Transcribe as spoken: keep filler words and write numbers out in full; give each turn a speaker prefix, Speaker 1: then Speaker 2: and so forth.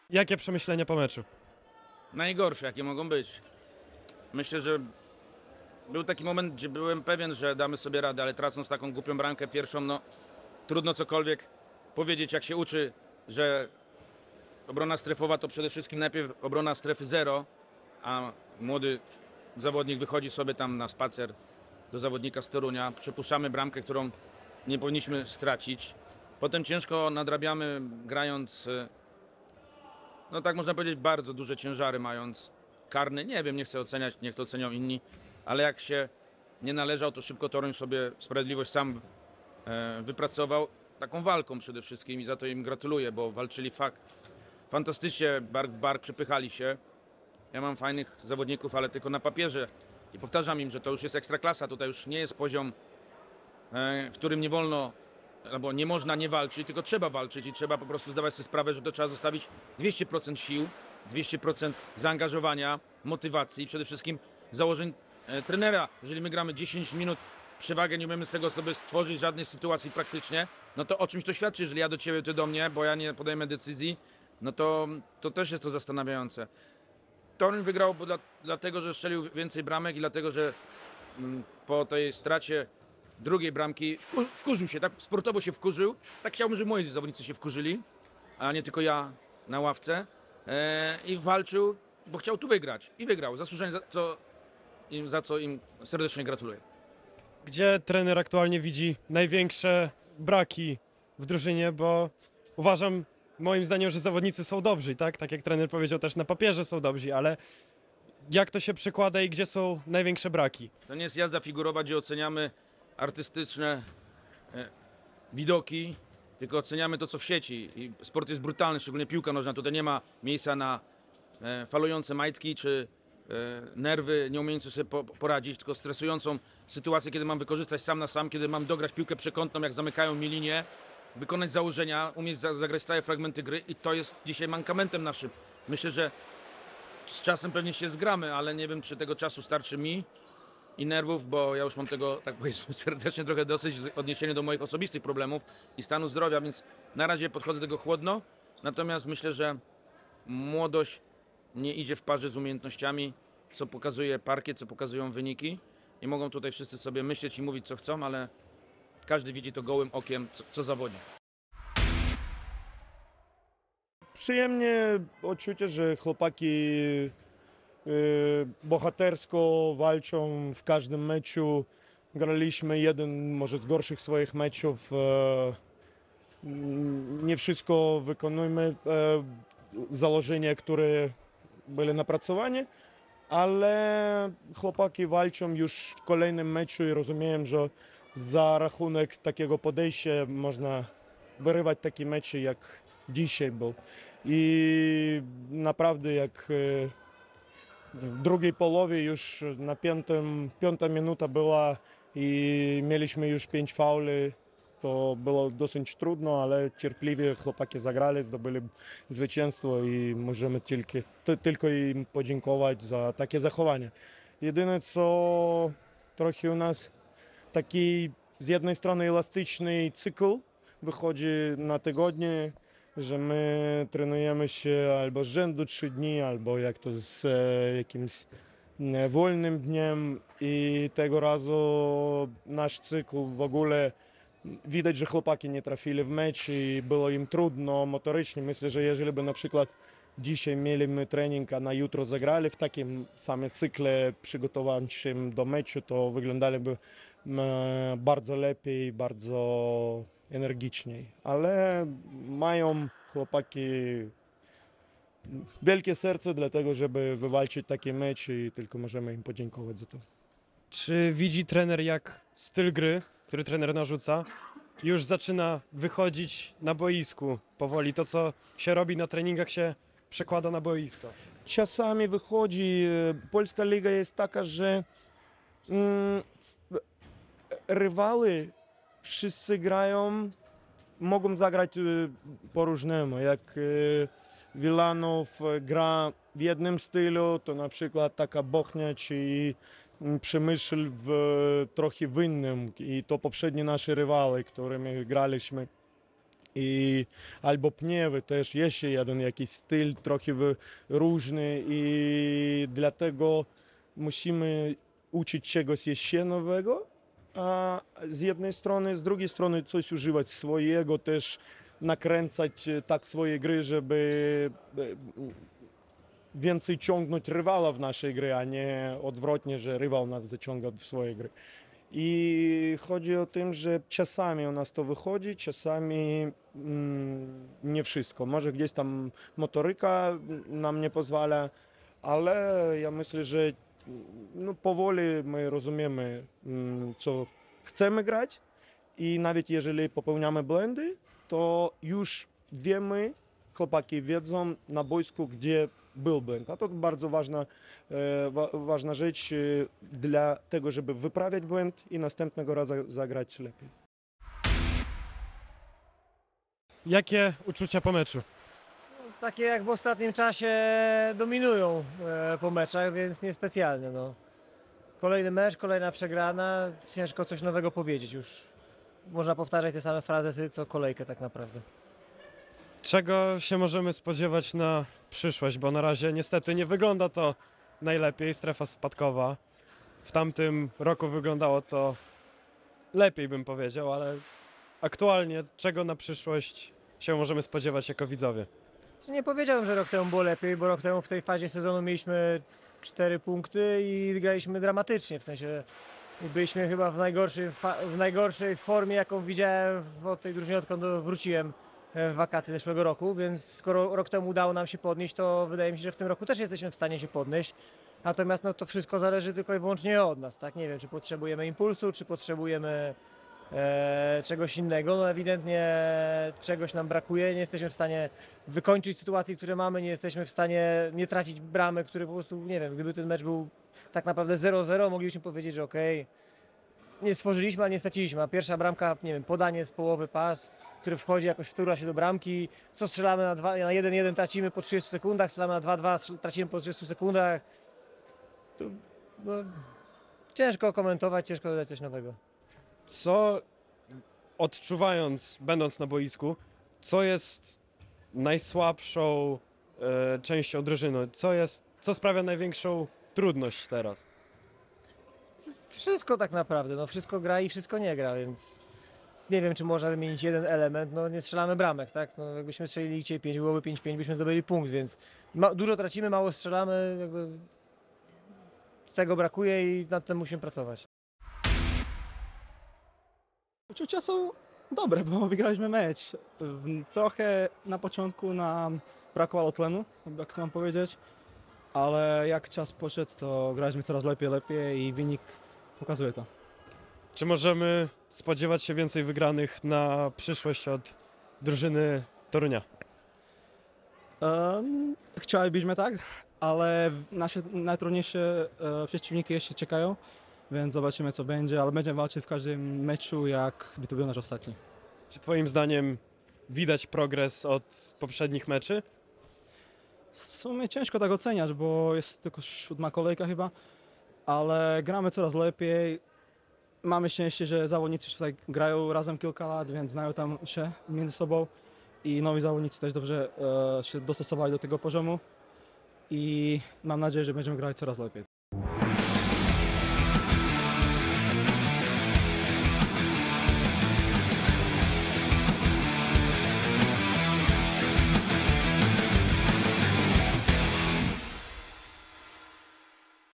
Speaker 1: Jakie przemyślenia po meczu?
Speaker 2: Najgorsze, jakie mogą być. Myślę, że był taki moment, gdzie byłem pewien, że damy sobie radę, ale tracąc taką głupią bramkę pierwszą, no trudno cokolwiek powiedzieć, jak się uczy, że obrona strefowa to przede wszystkim najpierw obrona strefy zero, a młody zawodnik wychodzi sobie tam na spacer do zawodnika z Torunia. Przepuszczamy bramkę, którą nie powinniśmy stracić. Potem ciężko nadrabiamy, grając, no tak można powiedzieć, bardzo duże ciężary, mając karny. Nie wiem, nie chcę oceniać, niech to ocenią inni, ale jak się nie należał, to szybko Toruń sobie sprawiedliwość sam e, wypracował. Taką walką przede wszystkim i za to im gratuluję, bo walczyli fakt, fantastycznie, bark w bark, przepychali się. Ja mam fajnych zawodników, ale tylko na papierze. I powtarzam im, że to już jest ekstraklasa, tutaj już nie jest poziom, w którym nie wolno, albo nie można nie walczyć, tylko trzeba walczyć i trzeba po prostu zdawać sobie sprawę, że to trzeba zostawić dwieście procent sił, dwieście procent zaangażowania, motywacji, przede wszystkim założeń e, trenera. Jeżeli my gramy dziesięć minut przewagę, nie umiemy z tego sobie stworzyć żadnej sytuacji praktycznie, no to o czymś to świadczy, jeżeli ja do ciebie, ty do mnie, bo ja nie podejmę decyzji, no to, to też jest to zastanawiające. Toruń wygrał bo dla, dlatego, że strzelił więcej bramek i dlatego, że mm, po tej stracie drugiej bramki wku, wkurzył się, tak sportowo się wkurzył. Tak chciałbym, żeby moi zawodnicy się wkurzyli, a nie tylko ja na ławce. E, I walczył, bo chciał tu wygrać. I wygrał. Zasłużenie, za co im, za co im serdecznie gratuluję.
Speaker 1: Gdzie trener aktualnie widzi największe braki w drużynie, bo uważam, moim zdaniem, że zawodnicy są dobrzy, tak? Tak jak trener powiedział, też na papierze są dobrzy, ale jak to się przekłada i gdzie są największe braki?
Speaker 2: To nie jest jazda figurowa, gdzie oceniamy artystyczne e, widoki, tylko oceniamy to, co w sieci. I sport jest brutalny, szczególnie piłka nożna. Tutaj nie ma miejsca na e, falujące majtki czy e, nerwy, nie umiejące sobie po, poradzić, tylko stresującą sytuację, kiedy mam wykorzystać sam na sam, kiedy mam dograć piłkę przekątną, jak zamykają mi linię, wykonać założenia, umieć zagrać stałe fragmenty gry i to jest dzisiaj mankamentem naszym. Myślę, że z czasem pewnie się zgramy, ale nie wiem, czy tego czasu starczy mi i nerwów, bo ja już mam tego, tak powiedzmy, serdecznie trochę dosyć w odniesieniu do moich osobistych problemów i stanu zdrowia, więc na razie podchodzę do tego chłodno. Natomiast myślę, że młodość nie idzie w parze z umiejętnościami, co pokazuje parkiet, co pokazują wyniki. I mogą tutaj wszyscy sobie myśleć i mówić, co chcą, ale każdy widzi to gołym okiem, co, co zawodzi.
Speaker 3: Przyjemnie odczucie, że chłopaki y, bohatersko walczą w każdym meczu. Graliśmy jeden może z gorszych swoich meczów. E, nie wszystko wykonujemy, e, założenia, które były napracowane, ale chłopaki walczą już w kolejnym meczu i rozumiem, że za rachunek takiego podejścia można wyrywać takie mecze jak dzisiaj był. I naprawdę jak w drugiej połowie już na piątym, piąta minuta była i mieliśmy już pięć fauli, to było dosyć trudno, ale cierpliwie chłopaki zagrali, zdobyli zwycięstwo i możemy tylko, tylko im podziękować za takie zachowanie. Jedyne co trochę u nas taki z jednej strony elastyczny cykl wychodzi na tygodnie, że my trenujemy się albo z rzędu trzy dni, albo jak to z e, jakimś e, wolnym dniem i tego razu nasz cykl w ogóle widać, że chłopaki nie trafili w mecz i było im trudno motorycznie. Myślę, że jeżeli by na przykład dzisiaj mieliśmy trening, a na jutro zagrali w takim samym cykle przygotowawczym do meczu, to wyglądaliby e, bardzo lepiej, bardzo energiczniej, ale mają chłopaki wielkie serce dlatego, żeby wywalczyć taki mecz i tylko możemy im podziękować za to.
Speaker 1: Czy widzi trener, jak styl gry, który trener narzuca, już zaczyna wychodzić na boisku powoli? To, co się robi na treningach, się przekłada na boisko.
Speaker 3: Czasami wychodzi, polska liga jest taka, że mm, rywały wszyscy grają, mogą zagrać po różnemu. Jak Wilanów gra w jednym stylu, to na przykład taka Bochnia czy Przemysl w trochę w innym. I to poprzedni nasi rywale, którymi graliśmy I albo pniewy też jeszcze jeden jakiś styl trochę wy- różny i dlatego musimy uczyć czegoś jeszcze nowego, a z jednej strony, z drugiej strony coś używać swojego, też nakręcać e, tak swoje gry, żeby e, więcej ciągnąć rywala w naszej gry, a nie odwrotnie, że rywal nas zaciąga w swoje gry. I chodzi o tym, że czasami u nas to wychodzi, czasami mm, nie wszystko. Może gdzieś tam motoryka nam nie pozwala, ale ja myślę, że mm, no, powoli my rozumiemy, mm, co chcemy grać i nawet jeżeli popełniamy błędy, to już wiemy, chłopaki wiedzą na boisku, gdzie był błęd. A to bardzo ważna, e, wa, ważna rzecz e, dla tego, żeby wyprawiać błęd i następnego razu zagrać lepiej.
Speaker 1: Jakie uczucia po meczu?
Speaker 4: Takie jak w ostatnim czasie dominują e, po meczach, więc niespecjalnie. No. Kolejny mecz, kolejna przegrana, ciężko coś nowego powiedzieć. Już można powtarzać te same frazy co kolejkę tak naprawdę.
Speaker 1: Czego się możemy spodziewać na przyszłość, bo na razie niestety nie wygląda to najlepiej, strefa spadkowa. W tamtym roku wyglądało to lepiej, bym powiedział, ale aktualnie czego na przyszłość się możemy spodziewać jako widzowie?
Speaker 4: Nie powiedziałbym, że rok temu było lepiej, bo rok temu w tej fazie sezonu mieliśmy cztery punkty i graliśmy dramatycznie, w sensie byliśmy chyba w najgorszej, fa- w najgorszej formie, jaką widziałem od tej drużyny, odkąd wróciłem w wakacje zeszłego roku, więc skoro rok temu udało nam się podnieść, to wydaje mi się, że w tym roku też jesteśmy w stanie się podnieść. Natomiast no, to wszystko zależy tylko i wyłącznie od nas, tak? Nie wiem, czy potrzebujemy impulsu, czy potrzebujemy e, czegoś innego. No ewidentnie czegoś nam brakuje, nie jesteśmy w stanie wykończyć sytuacji, które mamy, nie jesteśmy w stanie nie tracić bramy, które po prostu, nie wiem, gdyby ten mecz był tak naprawdę zero zero, moglibyśmy powiedzieć, że okej, nie stworzyliśmy, ale nie straciliśmy. A pierwsza bramka, nie wiem, podanie z połowy, pas, który wchodzi, jakoś wtóra się do bramki. Co strzelamy na, dwa, na jeden jeden, tracimy po trzydziestu sekundach, strzelamy na dwa dwa, strzel- tracimy po trzydziestu sekundach. To, no, ciężko komentować, ciężko dodać coś nowego.
Speaker 1: Co odczuwając, będąc na boisku, co jest najsłabszą e, częścią drużyny? Co jest, co sprawia największą trudność teraz?
Speaker 4: Wszystko tak naprawdę, no wszystko gra i wszystko nie gra, więc nie wiem, czy można wymienić jeden element, no nie strzelamy bramek, tak? No, jakbyśmy strzelili dzisiaj pięć, byłoby pięć pięć, byśmy zdobyli punkt, więc ma, dużo tracimy, mało strzelamy, jakby tego brakuje i nad tym musimy pracować.
Speaker 5: Uczucia są dobre, bo wygraliśmy mecz. W- Trochę na początku nam brakowało tlenu, jak to mam powiedzieć, ale jak czas poszedł, to graliśmy coraz lepiej, lepiej i wynik pokazuje to.
Speaker 1: Czy możemy spodziewać się więcej wygranych na przyszłość od drużyny Torunia?
Speaker 5: Um, chcielibyśmy tak, ale nasze najtrudniejsze e, przeciwniki jeszcze czekają, więc zobaczymy co będzie, ale będziemy walczyć w każdym meczu, jakby to był nasz ostatni.
Speaker 1: Czy twoim zdaniem widać progres od poprzednich meczy?
Speaker 5: W sumie ciężko tak oceniać, bo jest tylko siódma kolejka chyba, ale gramy coraz lepiej. Mamy szczęście, że zawodnicy tutaj grają razem kilka lat, więc znają tam się między sobą i nowi zawodnicy też dobrze e, się dostosowali do tego poziomu i mam nadzieję, że będziemy grać coraz lepiej.